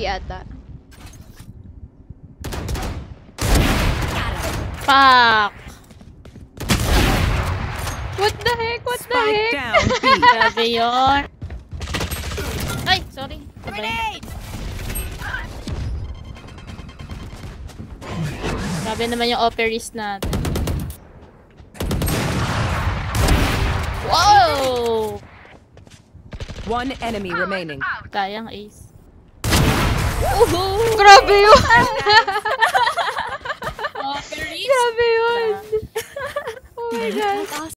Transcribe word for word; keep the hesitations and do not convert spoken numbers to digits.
B ata. Fuck! What the heck? What the Spike heck? down, B. Grabe yun. Ay, sorry. Grenade! Grabe naman yung operis natin. Wow! One enemy remaining. Sayang, ace. Grabe yun! Operis? Grabe yun! Oh my God!